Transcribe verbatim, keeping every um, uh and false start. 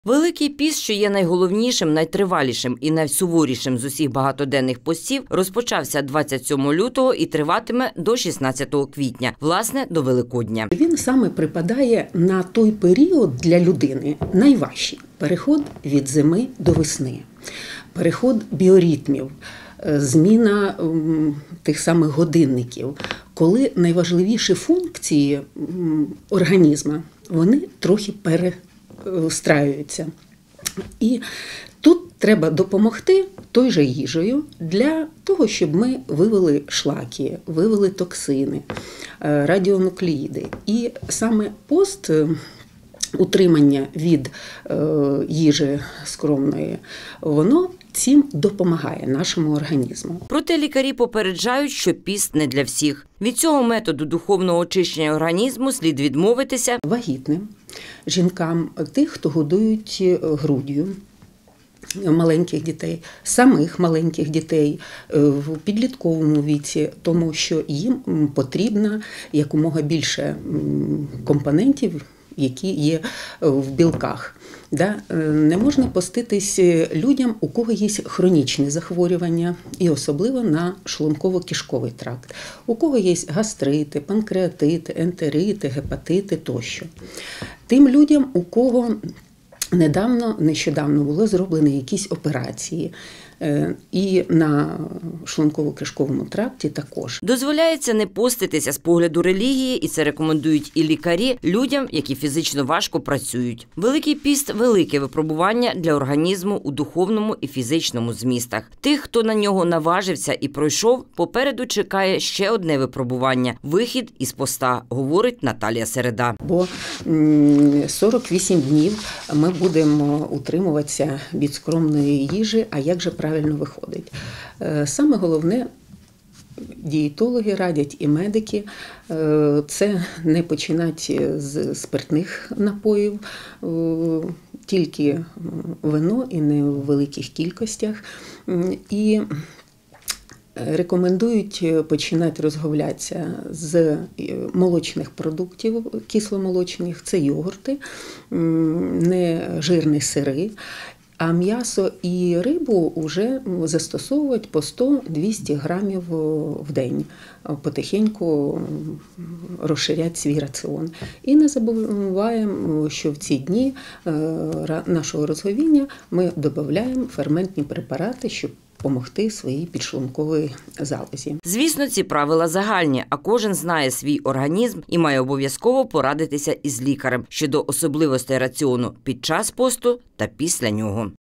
Великий піст, що є найголовнішим, найтривалішим і найсуворішим з усіх багатоденних постів, розпочався двадцять сьомого лютого і триватиме до шістнадцятого квітня, власне, до Великодня. Він саме припадає на той період для людини найважчий – переход від зими до весни, переход біоритмів, зміна тих самих годинників, коли найважливіші функції організму, вони трохи перестраюються. І тут треба допомогти той же їжею для того, щоб ми вивели шлаки, вивели токсини, радіонуклеїди. І саме пост, утримання від їжі скромної, воно цим допомагає нашому організму. Проте лікарі попереджають, що піст не для всіх. Від цього методу духовного очищення організму слід відмовитися вагітним, жінкам, тих, хто годують груддю, маленьких дітей, самих маленьких дітей в підлітковому віці, тому що їм потрібно якомога більше компонентів, які є в білках. Не можна поститись людям, у кого є хронічні захворювання, і особливо на шлунково-кишковий тракт, у кого є гастрити, панкреатити, ентерити, гепатити тощо. Тим людям, у кого недавно, нещодавно було зроблені якісь операції, і на шлунково-кишковому тракті також. Дозволяється не поститися з погляду релігії, і це рекомендують і лікарі людям, які фізично важко працюють. Великий піст – велике випробування для організму у духовному і фізичному змістах. Тих, хто на нього наважився і пройшов, попереду чекає ще одне випробування – вихід із поста, говорить Наталія Середа. Бо сорок вісім днів ми будемо утримуватися від скромної їжі, а як же правильно правильно виходить. Саме головне, дієтологи радять і медики, це не починати з спиртних напоїв, тільки вино і не в великих кількостях. І рекомендують починати розмовлятися з молочних продуктів, кисломолочних, це йогурти, нежирні сири. А м'ясо і рибу вже застосовують по сто-двісті грамів в день, потихеньку розширяти свій раціон. І не забуваємо, що в ці дні нашого розговіння ми додаємо ферментні препарати, щоб допомогти своїй підшлунковій залозі. Звісно, ці правила загальні, а кожен знає свій організм і має обов'язково порадитися із лікарем щодо особливостей раціону під час посту та після нього.